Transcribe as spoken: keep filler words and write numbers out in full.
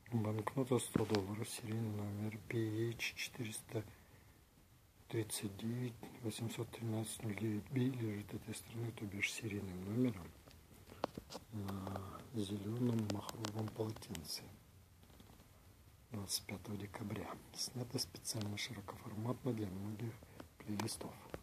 Банкнота сто долларов, серийный номер пи эйч четыреста тридцать девять восемьсот тринадцать ноль девять би лежит этой стороны, то бишь серийным номером, на зеленом махровом полотенце. двадцать пятого декабря. Снято специально широкоформатно для многих плейлистов.